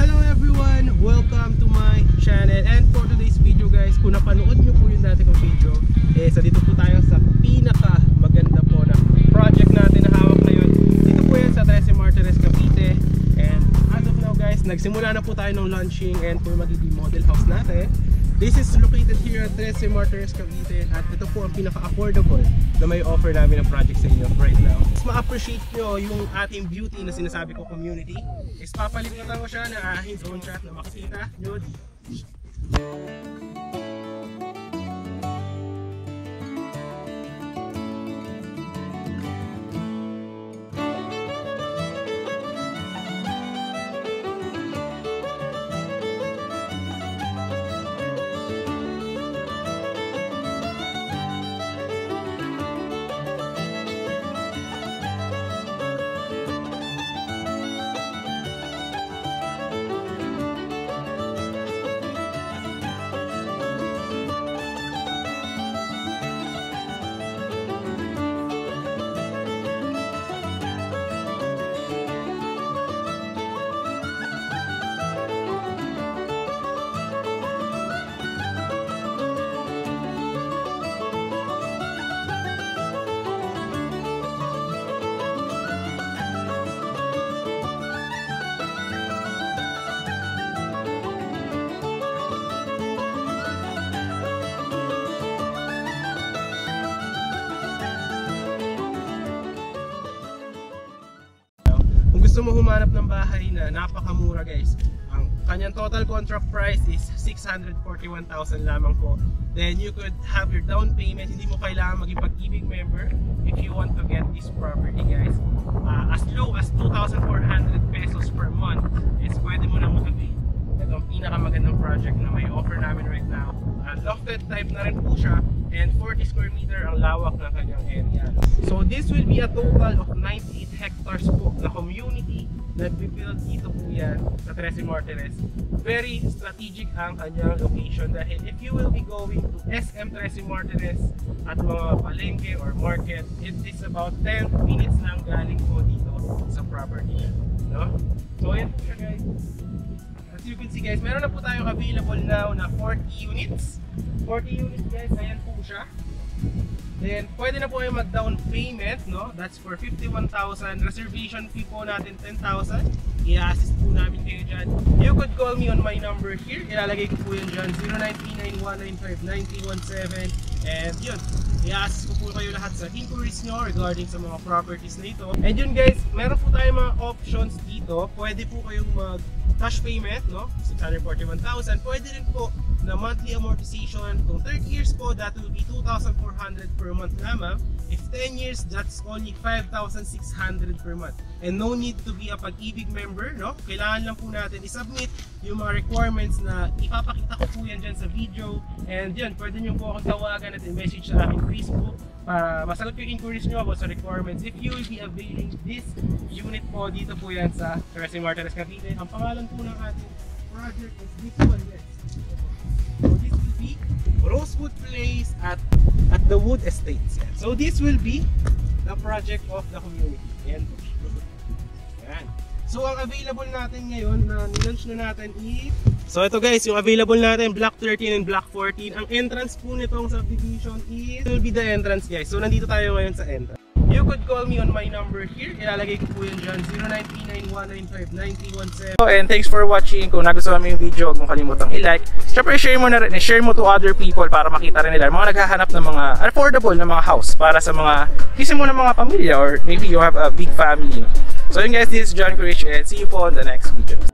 Hello everyone! Welcome to my channel. And for today's video guys, kung napanood nyo po yung dati kong video, so dito po tayo sa pinakamaganda po na project natin na hawak ngayon. Dito po yan sa Cavite. And as of now guys, nagsimula na po tayo ng launching and po magiging model house natin. This is located here at Cavite at ito po ang pinaka-affordable na may offer namin ng project sa inyo right now. Mas ma-appreciate nyo yung ating beauty na sinasabi ko community. Is papalimutan ko siya na aking drone shot na makikita nyo. Gusto mo humanap ng bahay na napakamura guys, ang kanyang total contract price is 641,000 lamang po. Then you could have your down payment, hindi mo kailangan maging pag-ibig member if you want to get this property guys. As low as 2,400 pesos per month is pwede mo na mag-avail. Ito ang pinakamagandang project na may offer namin right now. Lofted type na rin po siya and 40 square meter ang lawak ng kanyang area. So this will be a total of 98 hectares po na community na nagbe-build dito po yan sa Very strategic ang kanyang location dahil if you will be going to SM at mga palengke or market, it is about 10 minutes lang galing po dito sa property. No? So yan po siya guys. As you can see guys, meron na po tayong available now na 40 units. 40 units guys, ayan po siya. Then pwede na po kayo mag-down payment, no? That's for 51,000. Reservation fee po natin 10,000. I-assist po namin kayo dyan. You could call me on my number here. Ilalagay ko po yun dyan, 0939-195-9017. And yun, i-assist ko po kayo lahat sa inquiries nyo regarding sa mga properties na ito. And yun guys, meron po tayong mga options dito. Pwede po kayong mag-cash payment, no? 641,000. Pwede rin po na monthly amortization. Kung 30 years po, that will be 2,400 per month lamang. If 10 years, that's only 5,600 per month. And no need to be a pag-ibig member, no? Kailangan lang po natin i-submit yung mga requirements na ipapakita ko po yan dyan sa video. And yun, pwede nyo po akong tawagan at i-message sa aking Facebook para masagot yung inquiries nyo about sa requirements. If you will be availing this unit po, dito po yan sa Cavite. Ang pangalan po ng ating project is this one, yes. So this will be Rosewood Place at the Wood Estates. Yan. So this will be the project of the community. Yan. Yan. So ang available natin ngayon na nilaunch na natin is, so ito guys, yung available natin Block 13 and Block 14. Ang entrance po nitong subdivision is, will be the entrance guys. So nandito tayo ngayon sa entrance. You could call me on my number here. Ilalagay ko po yun dyan, 0939-195-9017. And thanks for watching. Kung nagustuhan mo yung video, huwag mong kalimutang i-like. Siyempre, share mo na rin, share mo to other people para makita rin nila mga naghahanap ng mga affordable na mga house para sa mga mo ng mga pamilya or maybe you have a big family. So yun guys, this is John Courage and see you po on the next video.